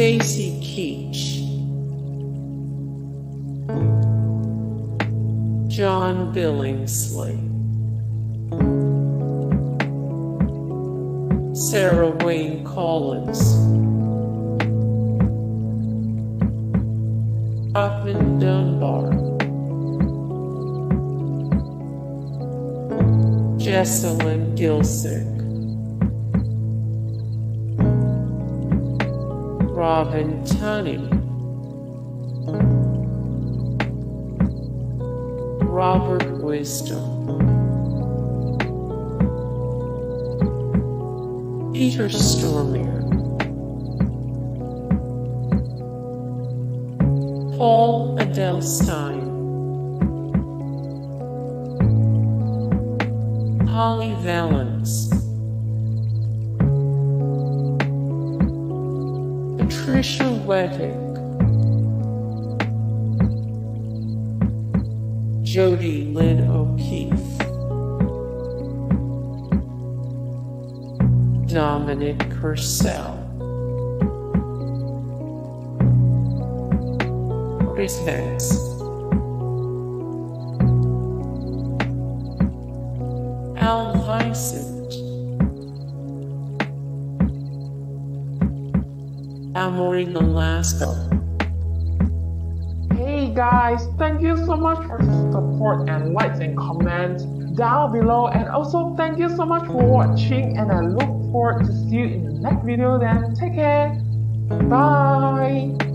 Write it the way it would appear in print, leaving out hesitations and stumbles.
Stacy Keach, John Billingsley, Sarah Wayne Collins, Upman Dunbar, Jessalyn Gilsick, Robin Tunney, Robert Wisdom, Peter Stormare, Paul Adelstein, Holly Valance, Patricia Wettig, Jody Lynn O'Keefe, Dominic Purcell, Chris Vance, Al Vicent, Amory Alaska. Hey guys, thank you so much for the support and likes and comments down below, and also thank you so much for watching, and I look forward to see you in the next video. Then take care, bye.